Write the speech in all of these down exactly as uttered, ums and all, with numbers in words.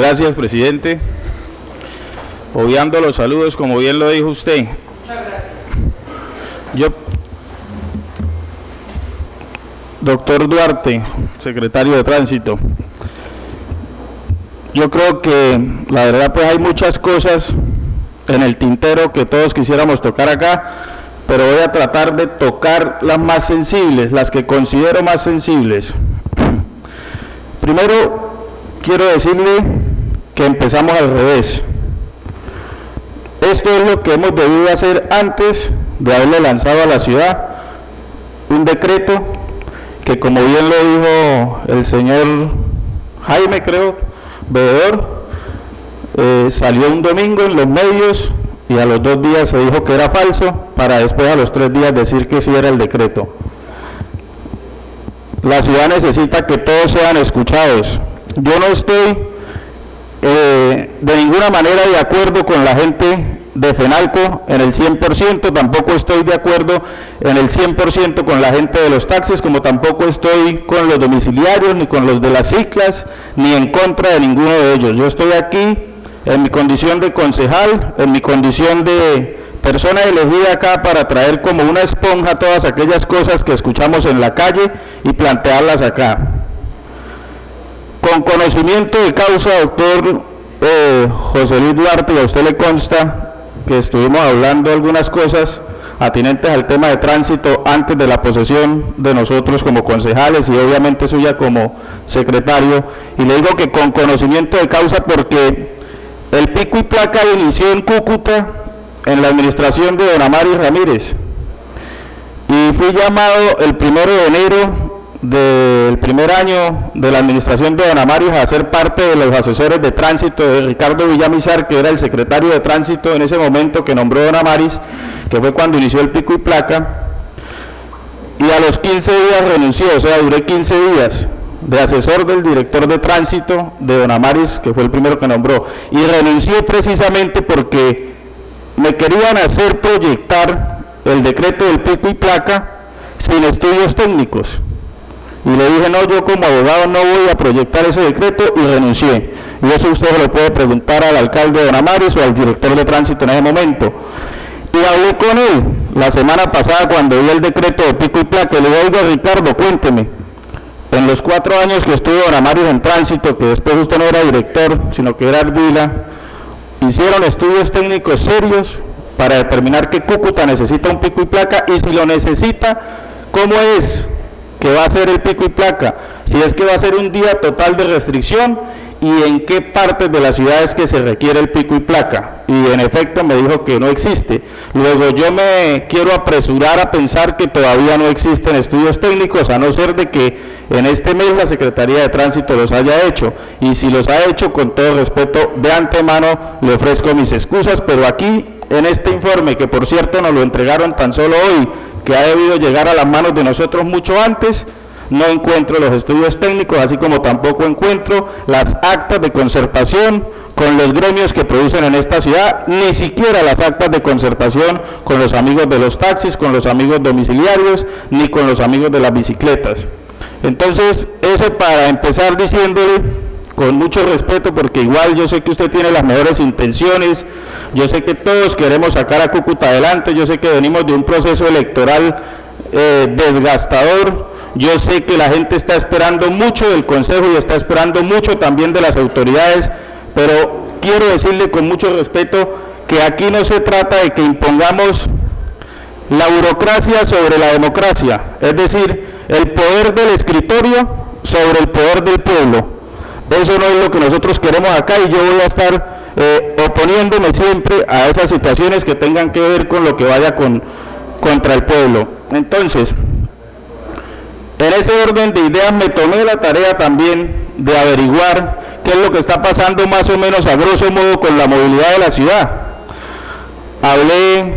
Gracias, presidente. Obviando los saludos, como bien lo dijo usted. Yo, doctor Duarte, secretario de Tránsito, yo creo que la verdad pues hay muchas cosas en el tintero que todos quisiéramos tocar acá, pero voy a tratar de tocar las más sensibles, las que considero más sensibles. Primero, quiero decirle que empezamos al revés. Esto es lo que hemos debido hacer antes de haberle lanzado a la ciudad un decreto que, como bien lo dijo el señor Jaime, creo, veedor, eh, salió un domingo en los medios y a los dos días se dijo que era falso, para después a los tres días decir que sí era el decreto. La ciudad necesita que todos sean escuchados. Yo no estoy eh, de ninguna manera de acuerdo con la gente de FENALCO en el cien por ciento, tampoco estoy de acuerdo en el cien por ciento con la gente de los taxis, como tampoco estoy con los domiciliarios, ni con los de las ciclas, ni en contra de ninguno de ellos. Yo estoy aquí en mi condición de concejal, en mi condición de persona elegida acá para traer como una esponja todas aquellas cosas que escuchamos en la calle y plantearlas acá. Con conocimiento de causa, doctor eh, José Luis Duarte, y a usted le consta que estuvimos hablando algunas cosas atinentes al tema de tránsito antes de la posesión de nosotros como concejales y obviamente suya como secretario, y le digo que con conocimiento de causa porque el pico y placa inició en Cúcuta en la administración de don Amaris Ramírez y fui llamado el primero de enero del primer año de la administración de don Amaris a ser parte de los asesores de tránsito de Ricardo Villamizar, que era el secretario de tránsito en ese momento que nombró don Amaris, que fue cuando inició el pico y placa, y a los quince días renunció, o sea, duré quince días de asesor del director de tránsito de don Amaris, que fue el primero que nombró, y renuncié precisamente porque me querían hacer proyectar el decreto del pico y placa sin estudios técnicos. Y le dije, no, yo como abogado no voy a proyectar ese decreto, y renuncié. Y eso usted se lo puede preguntar al alcalde de don Amaris o al director de tránsito en ese momento. Y hablé con él la semana pasada cuando vi el decreto de pico y placa, y le digo, oiga Ricardo, cuénteme, en los cuatro años que estuvo don Amaris en tránsito, que después usted no era director, sino que era Ardila, hicieron estudios técnicos serios para determinar que Cúcuta necesita un pico y placa, y si lo necesita, ¿cómo es que va a ser el pico y placa? Si es que va a ser un día total de restricción, y en qué partes de la ciudad es que se requiere el pico y placa, y en efecto me dijo que no existe. Luego yo me quiero apresurar a pensar que todavía no existen estudios técnicos, a no ser de que en este mes la Secretaría de Tránsito los haya hecho, y si los ha hecho, con todo respeto, de antemano le ofrezco mis excusas, pero aquí en este informe, que por cierto nos lo entregaron tan solo hoy, que ha debido llegar a las manos de nosotros mucho antes, no encuentro los estudios técnicos, así como tampoco encuentro las actas de concertación con los gremios que producen en esta ciudad, ni siquiera las actas de concertación con los amigos de los taxis, con los amigos domiciliarios, ni con los amigos de las bicicletas. Entonces, eso para empezar diciéndole, con mucho respeto, porque igual yo sé que usted tiene las mejores intenciones, yo sé que todos queremos sacar a Cúcuta adelante, yo sé que venimos de un proceso electoral eh, desgastador, yo sé que la gente está esperando mucho del Consejo y está esperando mucho también de las autoridades, pero quiero decirle con mucho respeto que aquí no se trata de que impongamos la burocracia sobre la democracia, es decir, el poder del escritorio sobre el poder del pueblo. Eso no es lo que nosotros queremos acá, y yo voy a estar eh, oponiéndome siempre a esas situaciones que tengan que ver con lo que vaya con, contra el pueblo. Entonces, en ese orden de ideas me tomé la tarea también de averiguar qué es lo que está pasando más o menos a grosso modo con la movilidad de la ciudad. Hablé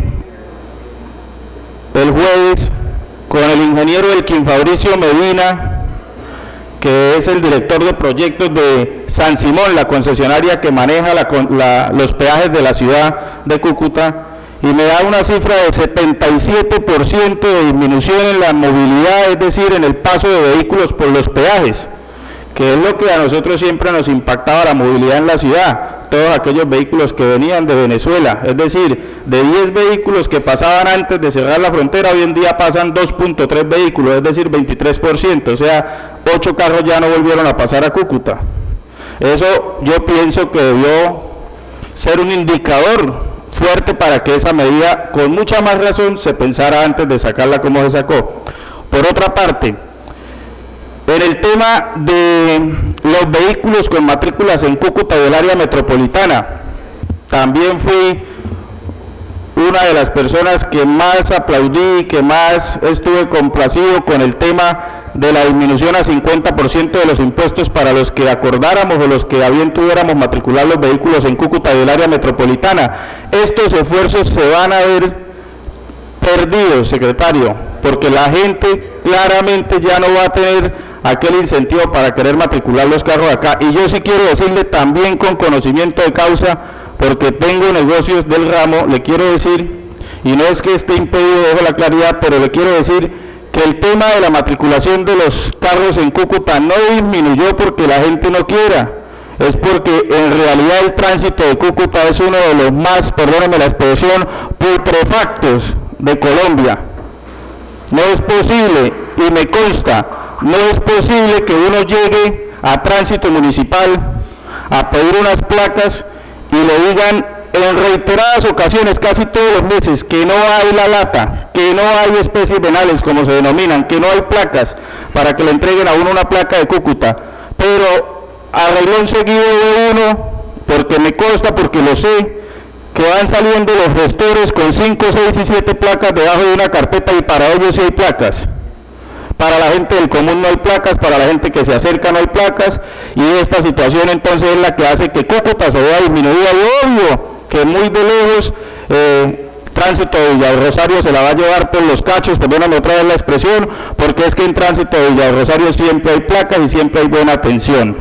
el jueves con el ingeniero Elkin Fabricio Medina, que es el director de proyectos de San Simón, la concesionaria que maneja la, la, los peajes de la ciudad de Cúcuta, y me da una cifra de setenta y siete por ciento de disminución en la movilidad, es decir, en el paso de vehículos por los peajes, que es lo que a nosotros siempre nos impactaba la movilidad en la ciudad, todos aquellos vehículos que venían de Venezuela, es decir, de diez vehículos que pasaban antes de cerrar la frontera, hoy en día pasan dos punto tres vehículos, es decir, veintitrés por ciento, o sea, ocho carros ya no volvieron a pasar a Cúcuta. Eso yo pienso que debió ser un indicador fuerte para que esa medida, con mucha más razón, se pensara antes de sacarla como se sacó. Por otra parte, en el tema de los vehículos con matrículas en Cúcuta del área metropolitana, también fui una de las personas que más aplaudí, que más estuve complacido con el tema de la disminución a cincuenta por ciento de los impuestos para los que acordáramos o los que a bien tuviéramos matricular los vehículos en Cúcuta del área metropolitana. Estos esfuerzos se van a ver perdidos, secretario, porque la gente claramente ya no va a tener aquel incentivo para querer matricular los carros acá. Y yo sí quiero decirle también con conocimiento de causa, porque tengo negocios del ramo, le quiero decir, y no es que esté impedido, dejo la claridad, pero le quiero decir que el tema de la matriculación de los carros en Cúcuta no disminuyó porque la gente no quiera, es porque en realidad el tránsito de Cúcuta es uno de los más, perdónenme la expresión, putrefactos de Colombia. No es posible, y me consta, no es posible que uno llegue a tránsito municipal a pedir unas placas y le digan en reiteradas ocasiones, casi todos los meses, que no hay la lata, que no hay especies venales, como se denominan, que no hay placas para que le entreguen a uno una placa de Cúcuta, pero a renglón seguido de uno, porque me consta, porque lo sé, que van saliendo los gestores con cinco, seis y siete placas debajo de una carpeta, y para ellos sí hay placas. Para la gente del común no hay placas, para la gente que se acerca no hay placas, y esta situación entonces es la que hace que Cúcuta se vea disminuida, y obvio que muy de lejos eh, tránsito de Villa del Rosario se la va a llevar por los cachos, perdóname otra vez la expresión, porque es que en tránsito de Villa del Rosario siempre hay placas y siempre hay buena atención.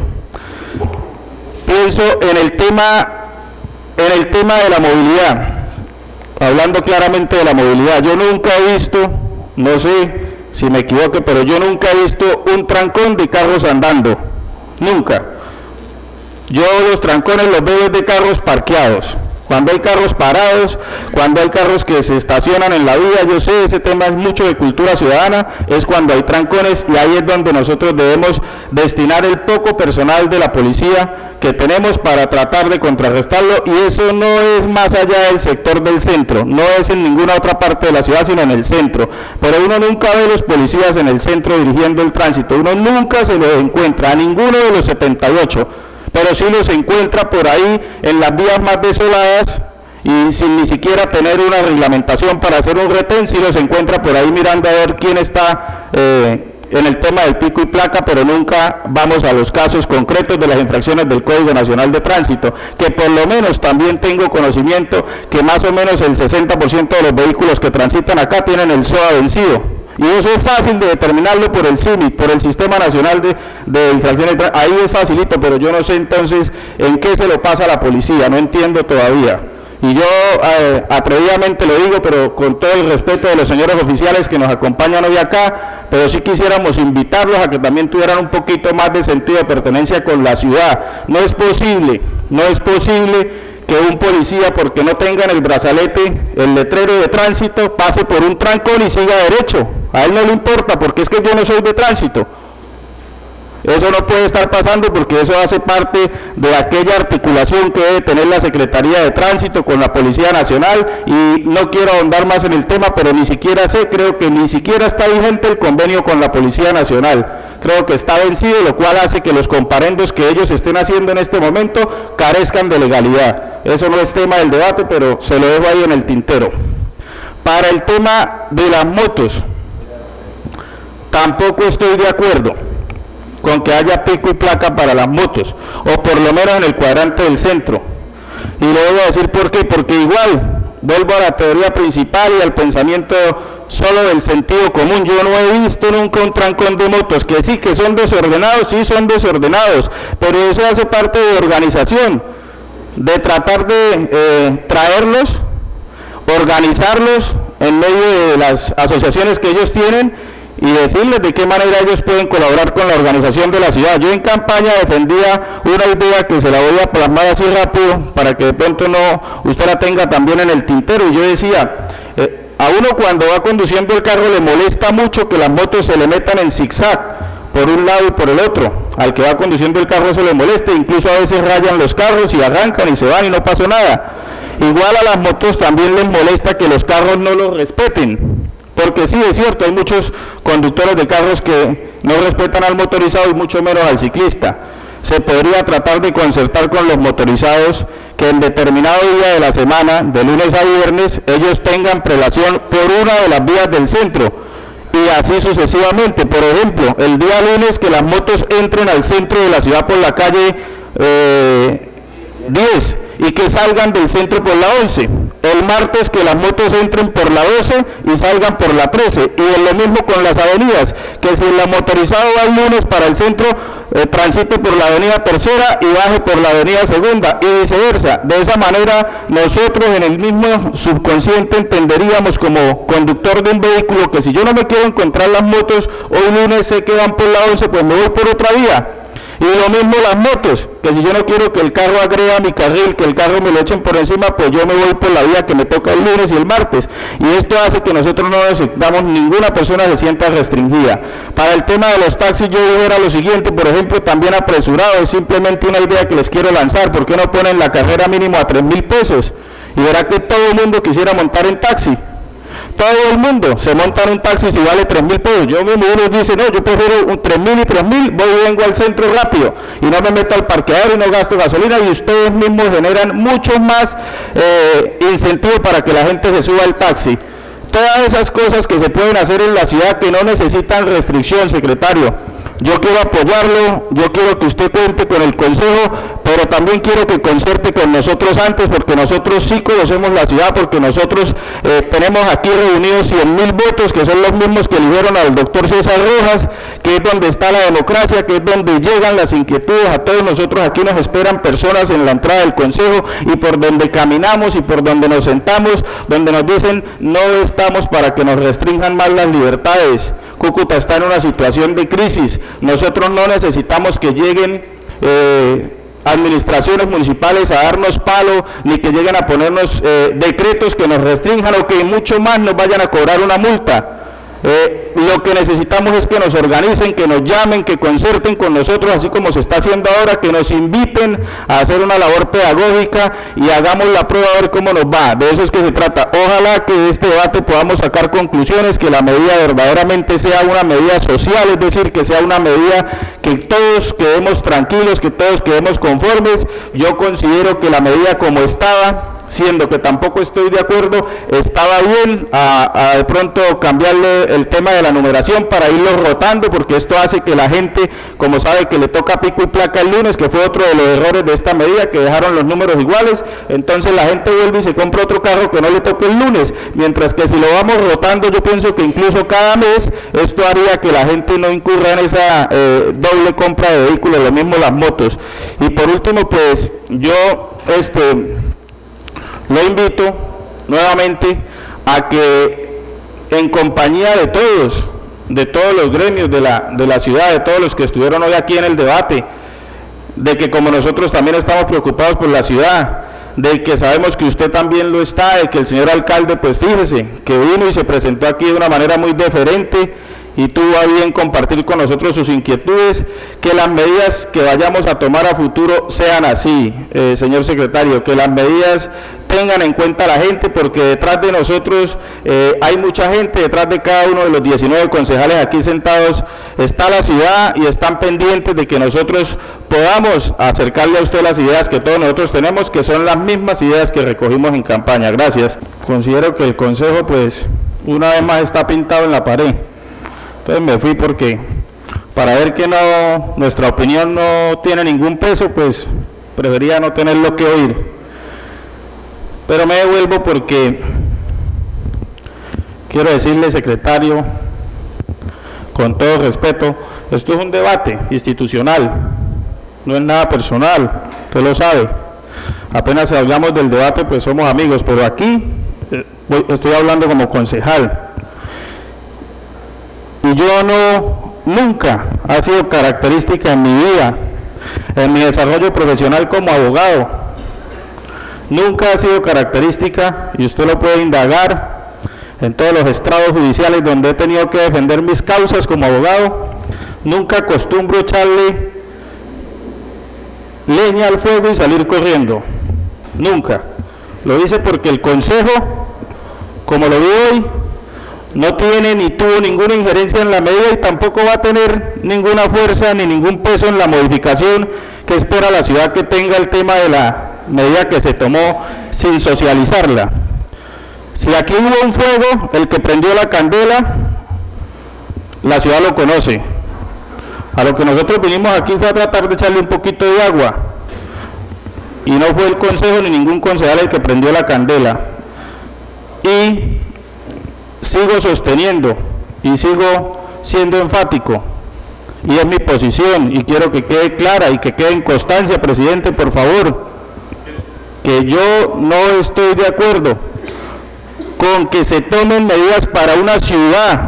Pienso en el tema, en el tema de la movilidad, hablando claramente de la movilidad, yo nunca he visto, no sé si me equivoque, pero yo nunca he visto un trancón de carros andando, nunca. Yo los trancones los veo de carros parqueados. Cuando hay carros parados, cuando hay carros que se estacionan en la vía, yo sé, ese tema es mucho de cultura ciudadana, es cuando hay trancones, y ahí es donde nosotros debemos destinar el poco personal de la policía que tenemos para tratar de contrarrestarlo, y eso no es más allá del sector del centro, no es en ninguna otra parte de la ciudad, sino en el centro. Pero uno nunca ve los policías en el centro dirigiendo el tránsito, uno nunca se los encuentra, a ninguno de los setenta y ocho. Pero sí los encuentra por ahí en las vías más desoladas y sin ni siquiera tener una reglamentación para hacer un retén, sí los encuentra por ahí mirando a ver quién está eh, en el tema del pico y placa, pero nunca vamos a los casos concretos de las infracciones del Código Nacional de Tránsito, que por lo menos también tengo conocimiento que más o menos el sesenta por ciento de los vehículos que transitan acá tienen el S O A vencido. Y eso es fácil de determinarlo por el C I M I, por el Sistema Nacional de, de Infracciones, ahí es facilito, pero yo no sé entonces en qué se lo pasa a la policía, no entiendo todavía. Y yo eh, atrevidamente lo digo, pero con todo el respeto de los señores oficiales que nos acompañan hoy acá, pero sí quisiéramos invitarlos a que también tuvieran un poquito más de sentido de pertenencia con la ciudad. No es posible, no es posible que un policía, porque no tenga en el brazalete el letrero de tránsito, pase por un trancón y siga derecho. A él no le importa, porque es que yo no soy de tránsito. Eso no puede estar pasando, porque eso hace parte de aquella articulación que debe tener la Secretaría de Tránsito con la Policía Nacional, y no quiero ahondar más en el tema, pero ni siquiera sé, creo que ni siquiera está vigente el convenio con la Policía Nacional. Creo que está vencido, lo cual hace que los comparendos que ellos estén haciendo en este momento carezcan de legalidad. Eso no es tema del debate, pero se lo dejo ahí en el tintero. Para el tema de las motos, tampoco estoy de acuerdo con que haya pico y placa para las motos, o por lo menos en el cuadrante del centro. Y le voy a decir por qué, porque igual, vuelvo a la teoría principal y al pensamiento solo del sentido común, yo no he visto nunca un trancón de motos, que sí, que son desordenados, sí son desordenados, pero eso hace parte de organización, de tratar de eh, traerlos, organizarlos en medio de las asociaciones que ellos tienen, y decirles de qué manera ellos pueden colaborar con la organización de la ciudad. Yo en campaña defendía una idea que se la voy a plasmar así rápido para que de pronto no usted la tenga también en el tintero, y yo decía, eh, a uno cuando va conduciendo el carro le molesta mucho que las motos se le metan en zigzag por un lado y por el otro. Al que va conduciendo el carro eso le molesta, incluso a veces rayan los carros y arrancan y se van y no pasó nada. Igual a las motos también les molesta que los carros no los respeten, porque sí es cierto, hay muchos conductores de carros que no respetan al motorizado y mucho menos al ciclista. Se podría tratar de concertar con los motorizados que en determinado día de la semana, de lunes a viernes, ellos tengan prelación por una de las vías del centro, y así sucesivamente. Por ejemplo, el día lunes que las motos entren al centro de la ciudad por la calle eh, diez y que salgan del centro por la once. El martes que las motos entren por la doce y salgan por la trece. Y es lo mismo con las avenidas, que si el motorizado va el lunes para el centro, eh, transite por la avenida Tercera y baje por la avenida Segunda, y viceversa. De esa manera nosotros en el mismo subconsciente entenderíamos como conductor de un vehículo que si yo no me quiero encontrar las motos hoy lunes sé que van por la once, pues me voy por otra vía. Y lo mismo las motos, que si yo no quiero que el carro agreda mi carril, que el carro me lo echen por encima, pues yo me voy por la vía que me toca el lunes y el martes. Y esto hace que nosotros no necesitamos, ninguna persona se sienta restringida. Para el tema de los taxis yo dijera lo siguiente, por ejemplo, también apresurado, es simplemente una idea que les quiero lanzar. ¿Por qué no ponen la carrera mínimo a tres mil pesos? Y verá que todo el mundo quisiera montar en taxi. Todo el mundo se monta en un taxi si vale tres mil pesos. Yo mismo, uno dice, no, yo prefiero un tres mil y tres mil, voy y vengo al centro rápido y no me meto al parqueadero y no gasto gasolina, y ustedes mismos generan mucho más eh, incentivo para que la gente se suba al taxi. Todas esas cosas que se pueden hacer en la ciudad que no necesitan restricción, secretario. Yo quiero apoyarlo, yo quiero que usted cuente con el consejo, pero también quiero que concerte con nosotros antes, porque nosotros sí conocemos la ciudad, porque nosotros eh, tenemos aquí reunidos cien mil votos, que son los mismos que eligieron al doctor César Rojas, que es donde está la democracia, que es donde llegan las inquietudes. A todos nosotros aquí nos esperan personas en la entrada del consejo, y por donde caminamos y por donde nos sentamos, donde nos dicen no estamos para que nos restrinjan más las libertades. Cúcuta está en una situación de crisis. Nosotros no necesitamos que lleguen eh, administraciones municipales a darnos palo, ni que lleguen a ponernos eh, decretos que nos restrinjan o que mucho más nos vayan a cobrar una multa. Eh, lo que necesitamos es que nos organicen, que nos llamen, que concerten con nosotros, así como se está haciendo ahora, que nos inviten a hacer una labor pedagógica y hagamos la prueba a ver cómo nos va. De eso es que se trata. Ojalá que de este debate podamos sacar conclusiones, que la medida verdaderamente sea una medida social, es decir, que sea una medida que todos quedemos tranquilos, que todos quedemos conformes. Yo considero que la medida como estaba, siendo que tampoco estoy de acuerdo, estaba bien a, a de pronto cambiarle el tema de la numeración para irlo rotando, porque esto hace que la gente, como sabe que le toca pico y placa el lunes, que fue otro de los errores de esta medida, que dejaron los números iguales, entonces la gente vuelve y se compra otro carro que no le toque el lunes, mientras que si lo vamos rotando, yo pienso que incluso cada mes, esto haría que la gente no incurra en esa eh, doble compra de vehículos, lo mismo las motos. Y por último, pues yo este lo invito nuevamente a que en compañía de todos, de todos los gremios de la, de la ciudad, de todos los que estuvieron hoy aquí en el debate, de que como nosotros también estamos preocupados por la ciudad, de que sabemos que usted también lo está, de que el señor alcalde, pues fíjese, que vino y se presentó aquí de una manera muy deferente y tuvo a bien compartir con nosotros sus inquietudes, que las medidas que vayamos a tomar a futuro sean así, eh, señor secretario, que las medidas tengan en cuenta a la gente, porque detrás de nosotros eh, hay mucha gente, detrás de cada uno de los diecinueve concejales aquí sentados está la ciudad, y están pendientes de que nosotros podamos acercarle a usted las ideas que todos nosotros tenemos, que son las mismas ideas que recogimos en campaña. Gracias. Considero que el consejo, pues, una vez más está pintado en la pared. Entonces me fui porque, para ver que no, nuestra opinión no tiene ningún peso, pues prefería no tenerlo que oír. Pero me devuelvo porque quiero decirle, secretario, con todo respeto, esto es un debate institucional, no es nada personal, usted lo sabe. Apenas hablamos del debate, pues somos amigos, pero aquí eh, estoy hablando como concejal. Y yo no, nunca ha sido característica en mi vida, en mi desarrollo profesional como abogado, nunca ha sido característica, y usted lo puede indagar en todos los estrados judiciales donde he tenido que defender mis causas como abogado, nunca acostumbro echarle leña al fuego y salir corriendo, nunca. Lo hice porque el Consejo, como lo vi hoy, no tiene ni tuvo ninguna injerencia en la medida y tampoco va a tener ninguna fuerza ni ningún peso en la modificación que espera la ciudad que tenga el tema de la medida que se tomó sin socializarla. Si aquí hubo un fuego, el que prendió la candela, la ciudad lo conoce. A lo que nosotros vinimos aquí fue a tratar de echarle un poquito de agua, y no fue el Consejo ni ningún concejal el que prendió la candela. Y sigo sosteniendo y sigo siendo enfático, y es mi posición, y quiero que quede clara y que quede en constancia, presidente, por favor, que yo no estoy de acuerdo con que se tomen medidas para una ciudad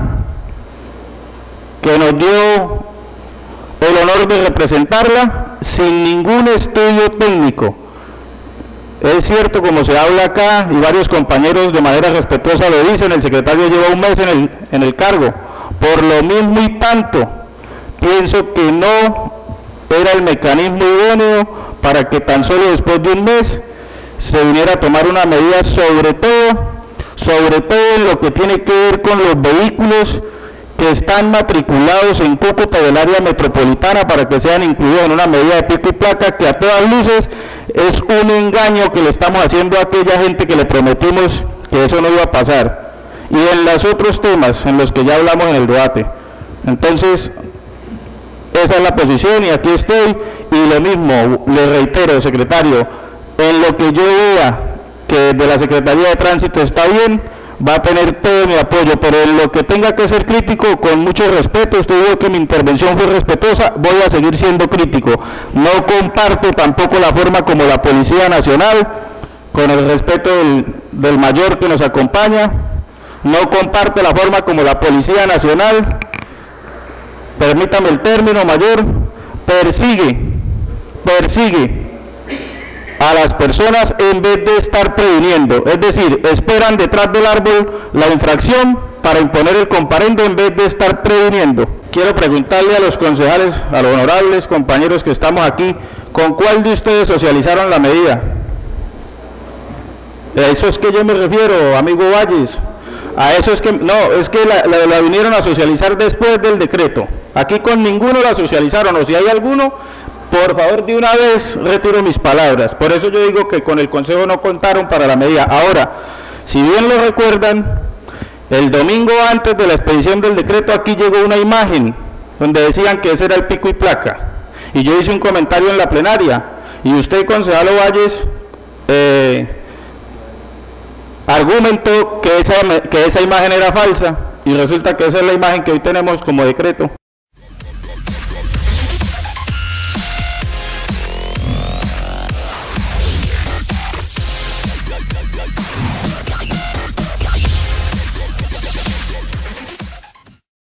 que nos dio el honor de representarla sin ningún estudio técnico. Es cierto, como se habla acá, y varios compañeros de manera respetuosa lo dicen, el secretario lleva un mes en el, en el cargo. Por lo mismo y tanto, pienso que no era el mecanismo idóneo para que tan solo después de un mes se viniera a tomar una medida, sobre todo, sobre todo en lo que tiene que ver con los vehículos que están matriculados en Cúcuta del área metropolitana, para que sean incluidos en una medida de pico y placa, que a todas luces es un engaño que le estamos haciendo a aquella gente que le prometimos que eso no iba a pasar. Y en los otros temas en los que ya hablamos en el debate. Entonces, esa es la posición y aquí estoy, y lo mismo, le reitero, secretario, en lo que yo vea que desde la Secretaría de Tránsito está bien, va a tener todo mi apoyo, pero en lo que tenga que ser crítico, con mucho respeto, usted dijo que mi intervención fue respetuosa, voy a seguir siendo crítico. No comparto tampoco la forma como la Policía Nacional, con el respeto del, del mayor que nos acompaña, no comparto la forma como la Policía Nacional, permítame el término, mayor, persigue, persigue a las personas en vez de estar previniendo, es decir, esperan detrás del árbol la infracción para imponer el comparendo en vez de estar previniendo. Quiero preguntarle a los concejales, a los honorables compañeros que estamos aquí, ¿con cuál de ustedes socializaron la medida? A eso es que yo me refiero, amigo Valles, a eso es que, no, es que la, la, la vinieron a socializar después del decreto, aquí con ninguno la socializaron, o si hay alguno, por favor, de una vez retiro mis palabras. Por eso yo digo que con el Consejo no contaron para la medida. Ahora, si bien lo recuerdan, el domingo antes de la expedición del decreto aquí llegó una imagen donde decían que ese era el pico y placa. Y yo hice un comentario en la plenaria, y usted, concejal Valles, eh, argumentó que esa, que esa imagen era falsa, y resulta que esa es la imagen que hoy tenemos como decreto.